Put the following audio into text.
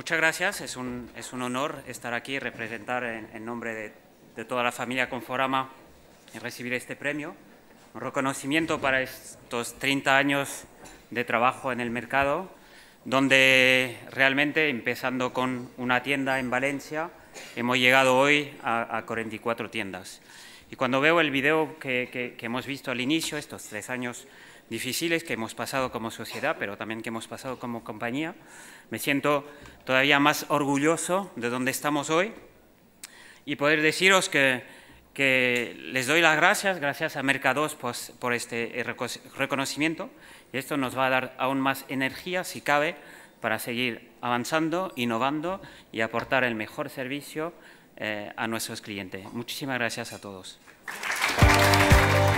Muchas gracias. Es un honor estar aquí y representar en nombre de toda la familia Conforama y recibir este premio. Un reconocimiento para estos 30 años de trabajo en el mercado, donde realmente, empezando con una tienda en Valencia, hemos llegado hoy a 44 tiendas. Y cuando veo el video que hemos visto al inicio, estos 3 años difíciles que hemos pasado como sociedad, pero también que hemos pasado como compañía, me siento todavía más orgulloso de donde estamos hoy y poder deciros que les doy las gracias a Mercados por este reconocimiento, y esto nos va a dar aún más energía, si cabe, para seguir avanzando, innovando y aportar el mejor servicio a nuestros clientes. Muchísimas gracias a todos.